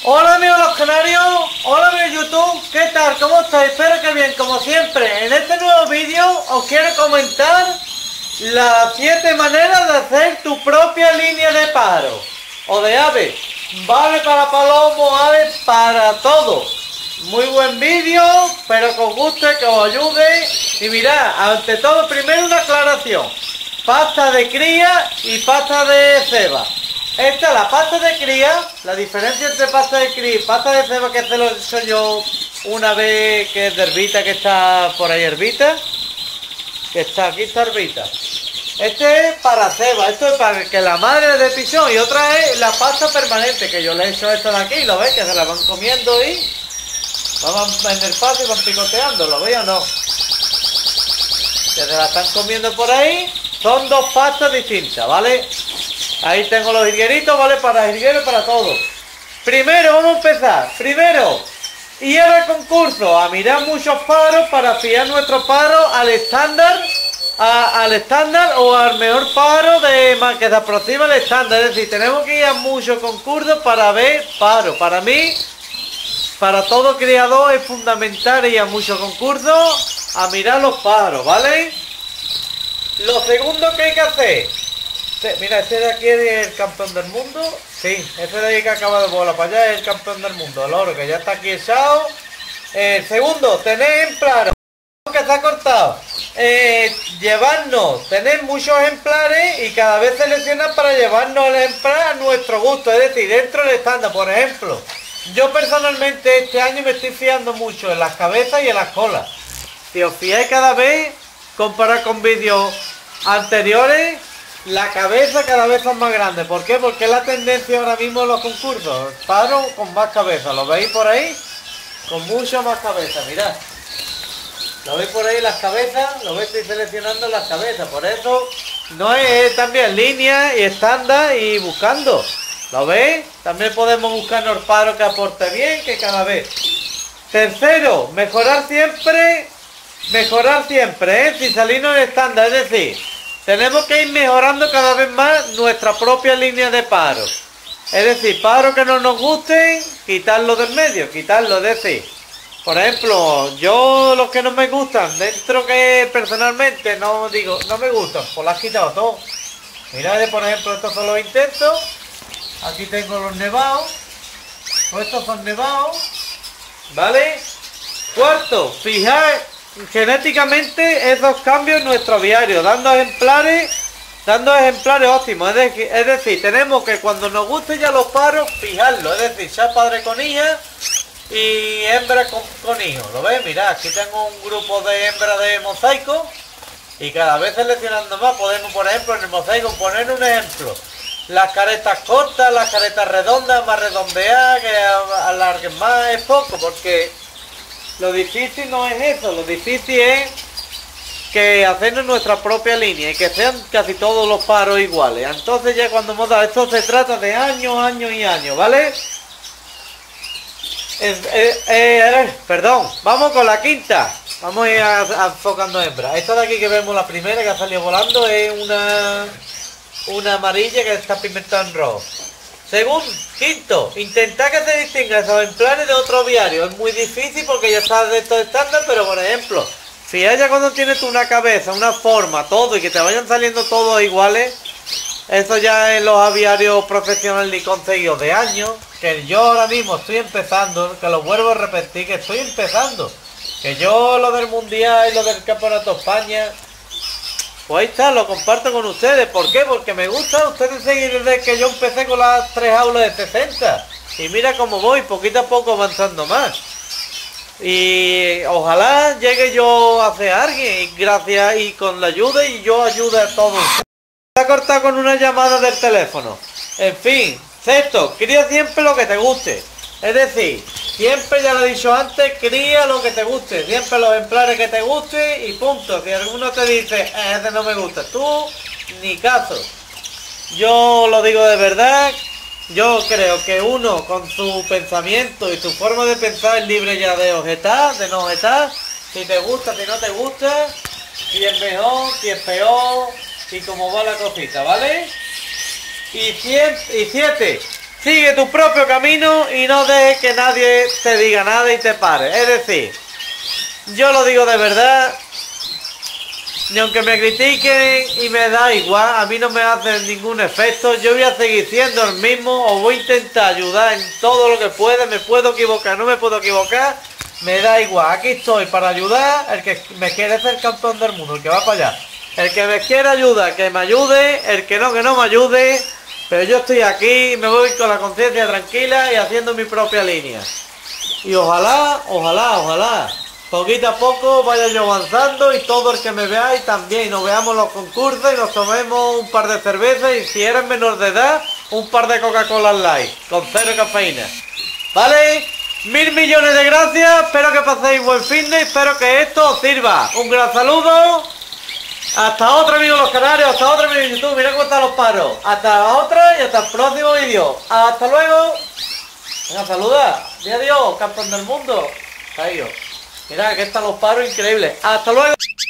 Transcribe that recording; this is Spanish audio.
Hola amigos los canarios, hola amigos YouTube, ¿qué tal? ¿Cómo estáis? Espero que bien, como siempre. En este nuevo vídeo os quiero comentar las 7 maneras de hacer tu propia línea de pájaro o de ave. Vale para palomo, ave, para todo. Muy buen vídeo, espero que os guste, que os ayude. Y mirad, ante todo, primero una aclaración. Pasta de cría y pasta de ceba. Esta, la pasta de cría, la diferencia entre pasta de cría y pasta de ceba, que se lo he hecho yo una vez, que es de herbita, que está por ahí herbita, que está aquí, está herbita. Este es para ceba, esto es para que la madre de pichón, y otra es la pasta permanente, que yo le he hecho esta de aquí, ¿lo veis? Que se la van comiendo y van en el paso y van picoteando, ¿lo veis o no? Que se la están comiendo por ahí. Son dos pastas distintas, ¿vale? Ahí tengo los jilgueritos, ¿vale? Para jilguero y para todo. Primero, vamos a empezar. Primero, ir al concurso, a mirar muchos pájaros para fiar nuestro pájaro al estándar, o al mejor pájaro que se aproxima al estándar. Es decir, tenemos que ir a muchos concursos para ver pájaros. Para mí, para todo criador es fundamental ir a muchos concursos a mirar los pájaros, ¿vale? Lo segundo que hay que hacer, mira, este de aquí es el campeón del mundo. Sí, ese de ahí que acaba de volar para allá es el campeón del mundo, el oro, que ya está aquí echado. Segundo, tener ejemplares que se ha cortado. Tener muchos ejemplares y cada vez seleccionar para llevarnos el ejemplar a nuestro gusto, es decir, dentro del estándar. Por ejemplo, yo personalmente este año me estoy fiando mucho en las cabezas y en las colas. Si os fijáis cada vez, comparar con vídeos anteriores, la cabeza cada vez son más grande. ¿Por qué? Porque es la tendencia ahora mismo en los concursos. Pájaro con más cabeza. ¿Lo veis por ahí? Con mucho más cabeza, mirad. ¿Lo veis por ahí las cabezas? Lo veis, estoy seleccionando las cabezas. Por eso no es también línea y estándar y buscando. ¿Lo veis? También podemos buscarnos el pájaro que aporte bien, que cada vez. Tercero, mejorar siempre, sin salirnos del estándar. Es decir, tenemos que ir mejorando cada vez más nuestra propia línea de pájaros. Es decir, pájaros que no nos gusten, quitarlos del medio, quitarlos. Es decir, por ejemplo, yo los que no me gustan, dentro que personalmente no me gustan, pues las he quitado todo. Mirad, por ejemplo, estos son los intentos. Aquí tengo los nevados. Pues estos son nevados, ¿vale? Cuarto, fijar genéticamente esos cambios en nuestro aviario, dando ejemplares óptimos. Es decir, tenemos que cuando nos guste ya los pájaros, fijarlo. Es decir, ya padre con hija y hembra con hijo. ¿Lo ves? Mirad, aquí tengo un grupo de hembras de mosaico y cada vez seleccionando más podemos, por ejemplo, en el mosaico poner un ejemplo. Las caretas cortas, las caretas redondas, más redondeadas, que alarguen más, es poco, porque lo difícil no es eso, lo difícil es que hacernos nuestra propia línea y que sean casi todos los pájaros iguales. Entonces ya cuando hemos dado, esto se trata de años, ¿vale? Perdón, vamos con la quinta. Vamos a ir enfocando hembras. Esta de aquí que vemos, la primera que ha salido volando, es una amarilla que está pimentada en rojo. Quinto, intentar que se distingan esos ejemplares de otro aviario. Es muy difícil porque ya está de estos estándar, pero por ejemplo, si ya cuando tienes tú una cabeza, una forma, todo, y que te vayan saliendo todos iguales, eso ya en los aviarios profesionales y conseguidos de años, que yo ahora mismo estoy empezando, que lo vuelvo a repetir, que estoy empezando, que yo lo del mundial y lo del campeonato de España, pues ahí está, lo comparto con ustedes. ¿Por qué? Porque me gusta. Ustedes seguir desde que yo empecé con las 3 aulas de 60. Y mira cómo voy, poquito a poco avanzando más. Y ojalá llegue yo a hacer alguien. Y gracias, y con la ayuda, y yo ayude a todos. Se ha cortado con una llamada del teléfono. En fin, sexto, cría siempre lo que te guste. Es decir, siempre, ya lo he dicho antes, cría lo que te guste, siempre los ejemplares que te guste y punto. Si alguno te dice, ese no me gusta, tú ni caso. Yo lo digo de verdad, yo creo que uno con su pensamiento y su forma de pensar es libre ya de objetar, de no objetar, si te gusta, si no te gusta, si es mejor, si es peor y cómo va la cosita, ¿vale? Y 7, Sigue tu propio camino y no dejes que nadie te diga nada y te pare. Es decir, yo lo digo de verdad, ni aunque me critiquen y me da igual, a mí no me hace ningún efecto. Yo voy a seguir siendo el mismo, os voy a intentar ayudar en todo lo que pueda. Me puedo equivocar, no me puedo equivocar, me da igual. Aquí estoy para ayudar. El que me quiere ser campeón del mundo, el que va para allá, el que me quiera ayudar, que me ayude, el que no me ayude. Pero yo estoy aquí, me voy con la conciencia tranquila y haciendo mi propia línea. Y ojalá, poquito a poco vaya yo avanzando y todo el que me veáis también. Nos veamos los concursos y nos tomemos un par de cervezas y si eres menor de edad, un par de Coca-Cola Light, con 0 cafeína. ¿Vale? 1000 millones de gracias, espero que paséis buen fin de, espero que esto os sirva. Un gran saludo. Hasta otra, amigos los canarios, hasta otra, amigos de YouTube. Mira cómo están los paros. Hasta otra y hasta el próximo vídeo. Hasta luego. Venga, saluda. Di adiós, campeón del mundo. Ahí yo. Mira, que están los paros increíbles. Hasta luego.